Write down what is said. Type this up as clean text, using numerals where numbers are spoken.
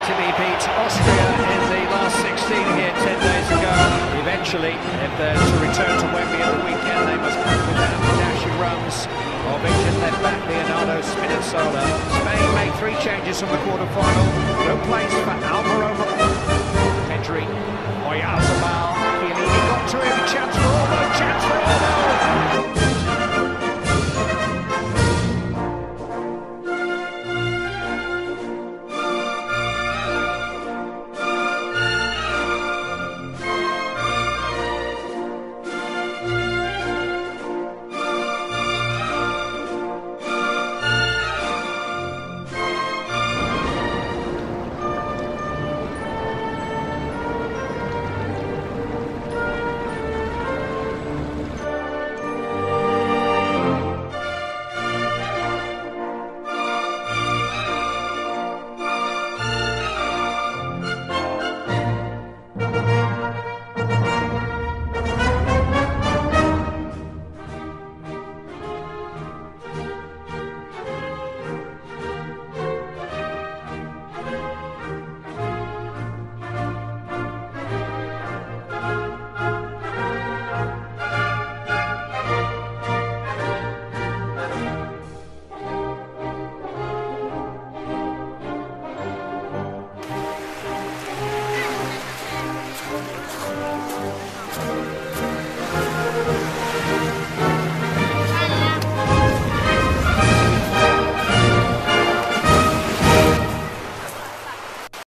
Italy beat Austria in the last 16 here 10 days ago. Eventually, if they're to return to Wembley at the weekend, they must cope with the dashing runs of England left back Leonardo Spinazzola. Spain make 3 changes from the quarter-final. No play